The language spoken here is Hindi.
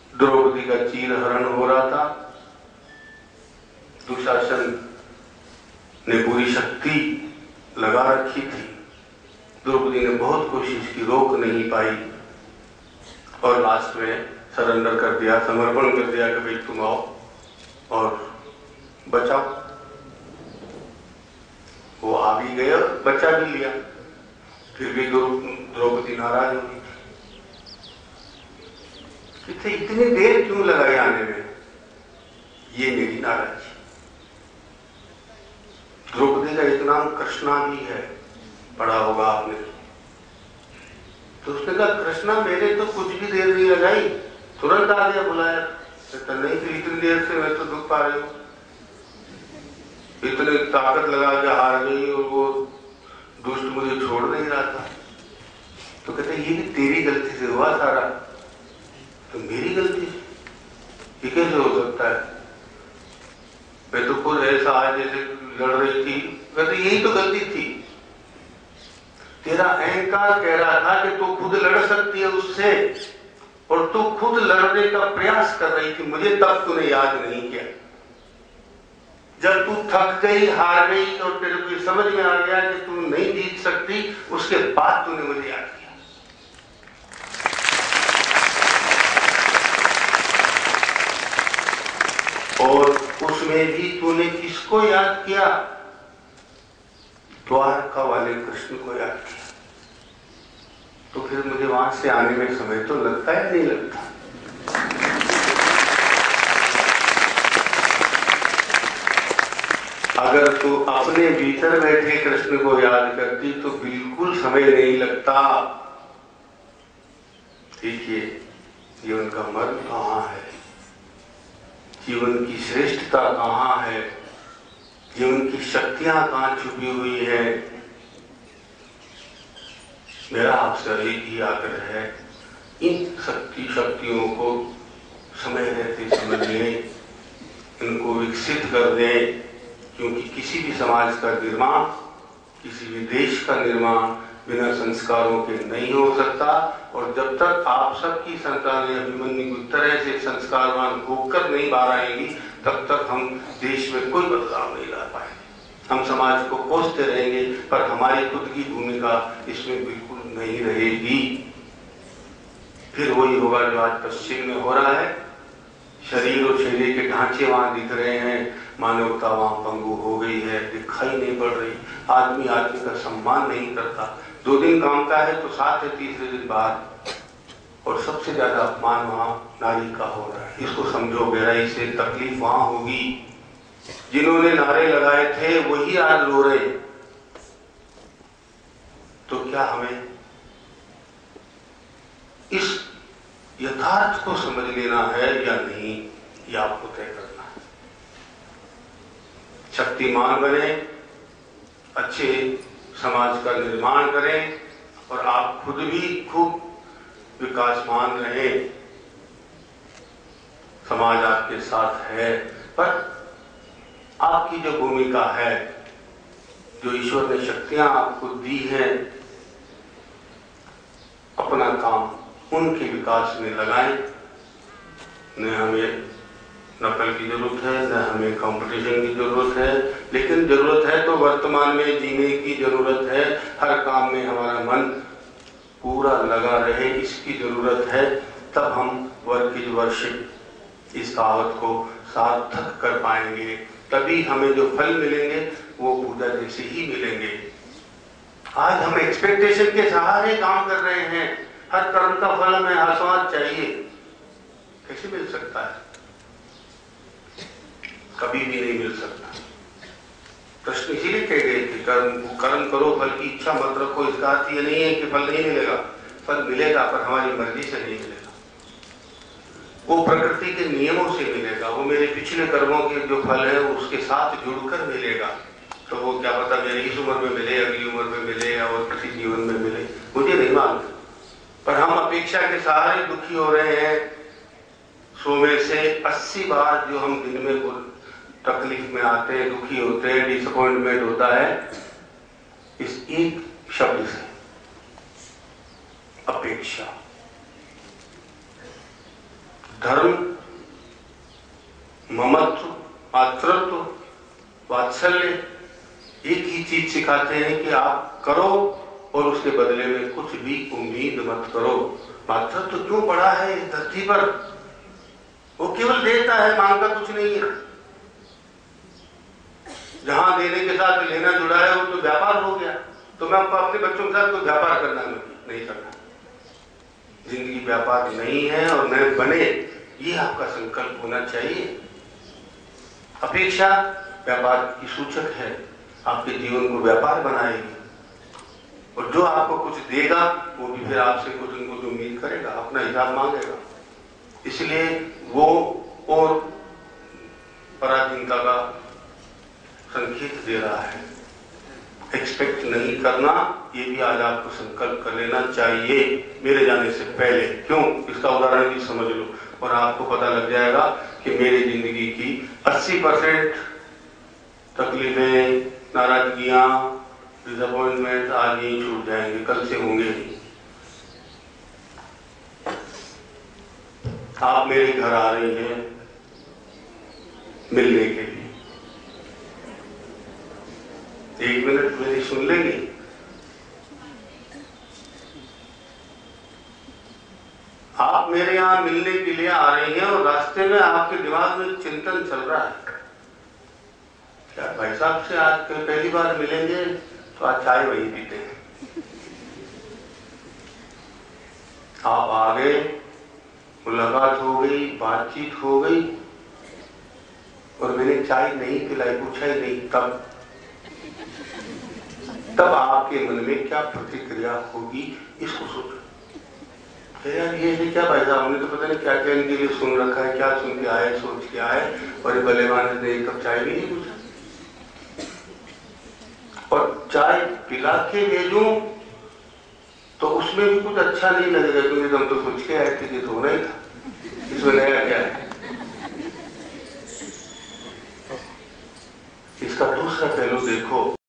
द्रौपदी का चीरहरण हो रहा था। दुशासन ने पूरी शक्ति लगा रखी थी। द्रौपदी ने बहुत कोशिश की, रोक नहीं पाई और लास्ट में सरेंडर कर दिया, समर्पण कर दिया कि भाई तुम आओ और बचाओ। वो आ भी गए और बचा भी लिया। फिर भी द्रौपदी नाराज होगी कि इतनी देर क्यों लगाई आने में, ये मेरी नाराजगी। द्रौपदी का एक नाम कृष्णा भी है, पढ़ा होगा आपने। तो उसने कहा कृष्णा मेरे तो कुछ भी देर नहीं लगाई, तुरंत आ गया बुलाया। तो नहीं फिर इतनी देर से मैं तो दुख पा रही हूँ, इतनी ताकत लगा के हार गई और वो दुष्ट मुझे छोड़ नहीं रहा था। तो कहते ये भी तेरी गलती से हुआ सारा, तो मेरी गलती से ये कैसे हो सकता है? मैं तो खुद ऐसा आज जैसे लड़ रही थी, कहते यही तो गलती थी। तेरा अहंकार कह रहा था कि तू खुद लड़ सकती है उससे, और तू खुद लड़ने का प्रयास कर रही थी। मुझे तब तूने याद नहीं किया। जब तू थक गई, हार गई और तेरे को समझ में आ गया कि तू नहीं जीत सकती, उसके बाद तूने मुझे याद किया। और उसमें भी तूने किसको याद किया? द्वारका वाले कृष्ण को याद किया। तो फिर मुझे वहां से आने में समय तो लगता है, नहीं लगता? अगर तू अपने भीतर बैठे कृष्ण को याद करती तो बिल्कुल समय नहीं लगता। देखिए जीवन का मर्म कहाँ है, जीवन की श्रेष्ठता कहाँ है, जीवन की शक्तियां कहाँ छुपी हुई है। मेरा आपसे एक ही आग्रह है, इन शक्तियों को समय रहते समझ लें, इनको विकसित कर दें। क्योंकि किसी भी समाज का निर्माण, किसी भी देश का निर्माण बिना संस्कारों के नहीं हो सकता। और जब तक आप सबकी संतानें अभिमन्यु की तरह से संस्कारवान होकर नहीं बाहर आएंगी, तब तक हम देश में कोई बदलाव नहीं ला पाएंगे। हम समाज को कोसते रहेंगे, पर हमारी खुद की भूमिका इसमें बिल्कुल नहीं रहेगी। फिर वही होगा जो आज पश्चिम में हो रहा है। शरीर और शरीर के ढांचे वहां दिख रहे हैं, मानवता वहां पंगु हो गई है, दिखाई नहीं पड़ रही। आदमी आदमी का सम्मान नहीं करता। 2 दिन काम का है तो साथ है, तीसरे दिन बाहर। और सबसे ज्यादा अपमान वहां नारी का हो रहा है। इसको समझो, गहराई से तकलीफ वहां होगी। जिन्होंने नारे लगाए थे वही आज रो रहे। तो क्या हमें इस यथार्थ को समझ लेना है या नहीं, ये आपको तय करना है। शक्तिमान बने, अच्छे समाज का निर्माण करें और आप खुद भी खूब विकासमान रहें। समाज आपके साथ है, पर आपकी जो भूमिका है, जो ईश्वर ने शक्तियां आपको दी हैं, अपना काम उनके विकास में लगाएं। न हमें नकल की जरूरत है, न हमें कंपटीशन की जरूरत है, लेकिन जरूरत है तो वर्तमान में जीने की जरूरत है। हर काम में हमारा मन पूरा लगा रहे, इसकी जरूरत है। तब हम वर्क इज वर्शिप इस कहावत को सार्थक कर पाएंगे। तभी हमें जो फल मिलेंगे वो पूजा जैसे ही मिलेंगे। आज हम एक्सपेक्टेशन के सहारे काम कर रहे हैं। हर कर्म का फल हमें आस्वाद चाहिए, कैसे मिल सकता है? कभी भी नहीं मिल सकता। कृष्ण इसीलिए कह गए कि कर्म करो, फल की इच्छा मत रखो। इसका अर्थ ये नहीं है कि फल नहीं मिलेगा, फल मिलेगा, पर हमारी मर्जी से नहीं मिलेगा। वो प्रकृति के नियमों से मिलेगा। वो मेरे पिछले कर्मों के जो फल है उसके साथ जुड़कर मिलेगा। तो वो क्या पता मेरी इस उम्र में मिले, अगली उम्र में मिले या और किसी जीवन में मिले, मुझे नहीं मालूम। पर हम अपेक्षा के सहारे दुखी हो रहे हैं। 100 में से 80 बार जो हम दिन में तकलीफ में आते हैं, दुखी होते हैं, डिसअपॉइंटमेंट होता है, इस एक शब्द से, अपेक्षा। धर्म, ममत्व, मातृत्व, वात्सल्य एक ही चीज सिखाते हैं कि आप करो और उसके बदले में कुछ भी उम्मीद मत करो। मातृत्व क्यों पड़ा है इस धरती पर? वो केवल देता है, मांगता कुछ नहीं है। जहां देने के साथ लेना जुड़ा है वो तो व्यापार हो गया। तो मैं अपने बच्चों के साथ तो व्यापार करना नहीं करना। जिंदगी व्यापार नहीं है और न बने, ये आपका संकल्प होना चाहिए। अपेक्षा व्यापार की सूचक है, आपके जीवन को व्यापार बनाएगी। और जो आपको कुछ देगा वो भी फिर आपसे कुछ न कुछ उम्मीद करेगा, अपना हिसाब मांगेगा। इसलिए वो और पराधीनता का संकेत दे रहा है। एक्सपेक्ट नहीं करना, ये भी आज आपको संकल्प कर लेना चाहिए मेरे जाने से पहले। क्यों? इसका उदाहरण भी समझ लो और आपको पता लग जाएगा कि मेरी जिंदगी की 80% तकलीफें, नाराजगियां, डिसअपॉइंटमेंट आज यही छूट जाएंगे, कल से होंगे नहीं। आप मेरे घर आ रही हैं मिलने के लिए, 1 मिनट मेरी सुन लेंगे? आप मेरे यहां मिलने के लिए आ रही हैं और रास्ते में आपके दिमाग में चिंतन चल रहा है, क्या भाई साहब से आज पहली बार मिलेंगे तो आज चाय वही पीते हैं। आप आ गए, मुलाकात हो गई, बातचीत हो गई और मैंने चाय नहीं पिलाई, पूछा ही नहीं, तब आपके मन में क्या प्रतिक्रिया होगी इसको सोचो। यार ये क्या भाई साहब, हमने तो पता नहीं क्या क्या इनके लिए सुन रखा है, क्या सुन के आए, सोच के आए और ये भले मानस ने 1 कप चाय भी नहीं पूछा। और चाय पिला के भेजूं तो उसमें भी कुछ अच्छा नहीं लगेगा, क्योंकि हम तो सोच के आए थे कि तो होना ही था, इसमें नया क्या है। इसका दूसरा पहलू देखो।